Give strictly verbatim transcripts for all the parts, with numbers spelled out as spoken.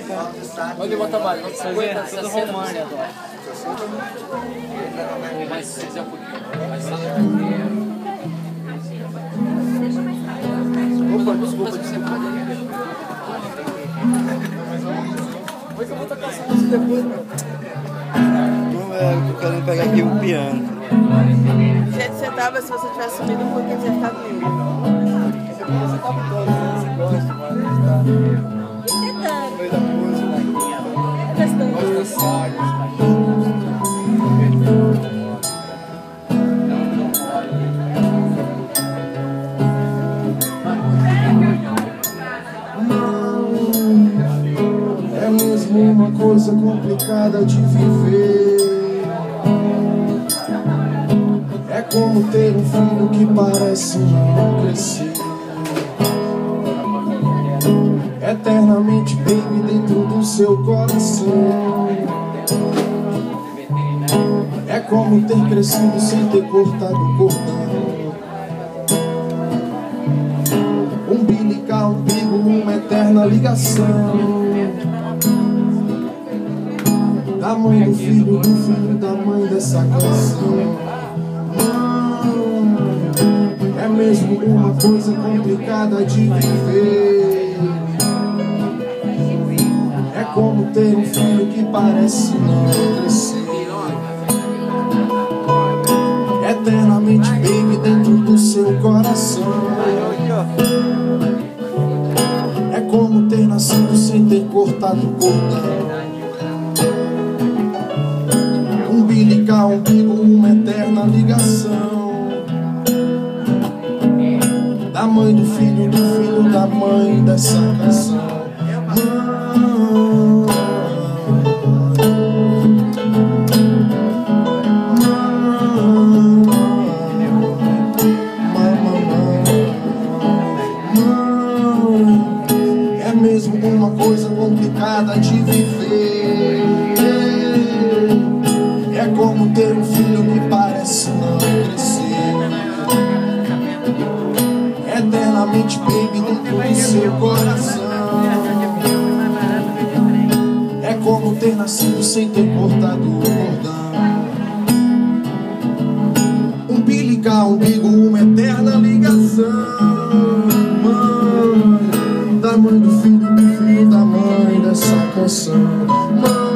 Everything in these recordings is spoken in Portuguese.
Pode botar mais, cinquenta, sessenta, România agora. Mais se quiser um pouquinho. Opa, desculpa, desculpa. Como é que eu vou tocar essa música depois, meu? Não é, eu tô querendo pegar aqui o piano. Do jeito que você tava, se você tivesse sumido um pouquinho, você ia ficar lindo. Você tava todo, você gosta, mas tá no meio da música, gosta das sagas. É mesmo uma coisa complicada de viver. É como ter um filho que parece não crescer. Eternamente baby dentro do seu coração. É como ter crescido sem ter cortado o cordão. Umbilical, umbigo, uma eterna ligação. Da mãe do filho, do filho da mãe dessa canção. É mesmo uma coisa complicada de viver. É como ter um filho que parece não crescer. Eternamente baby dentro do seu coração. É como ter nascido sem ter cortado o cordão. Umbilical, umbigo, uma eterna ligação. Da mãe do filho, do filho da mãe dessa canção. É mesmo uma coisa complicada de viver. É como ter um filho que parece não crescer. Eternamente baby dentro do seu coração. É como ter nascido sem ter cortado o cordão. Umbilical, umbigo, uma eterna ligação. Mãe, da mãe do filho, do filho da mãe dessa canção. Mãe,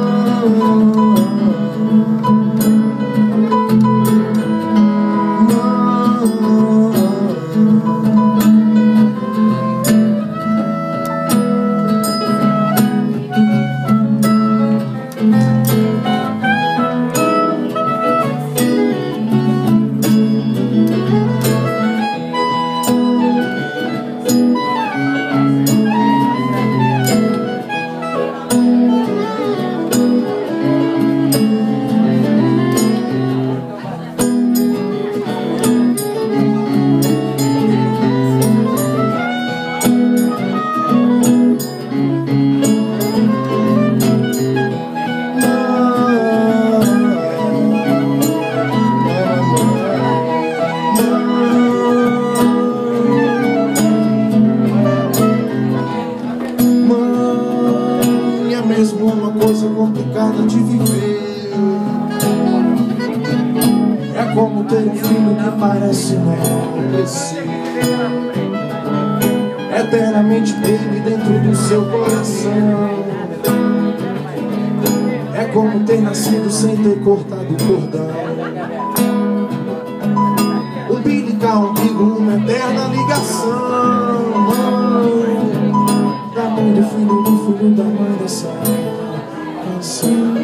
uma coisa complicada de viver. É como ter um filho que parece não crescer. Eternamente baby dentro do seu coração. É como ter nascido sem ter cortado o cordão. Umbilical, umbigo, uma eterna ligação. Da mãe do filho, do filho da mãe dessa canção.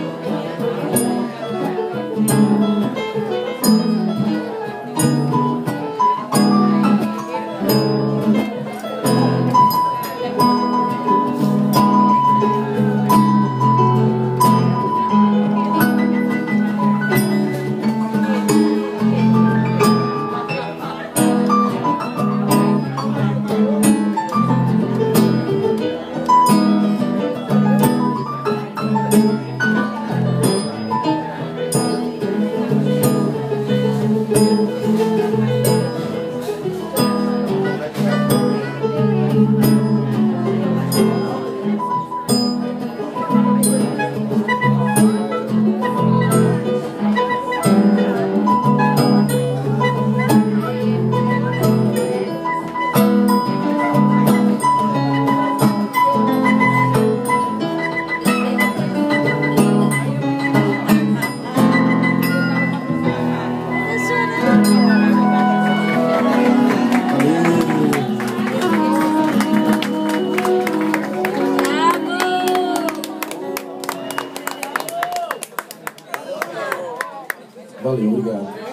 Valeu, obrigado.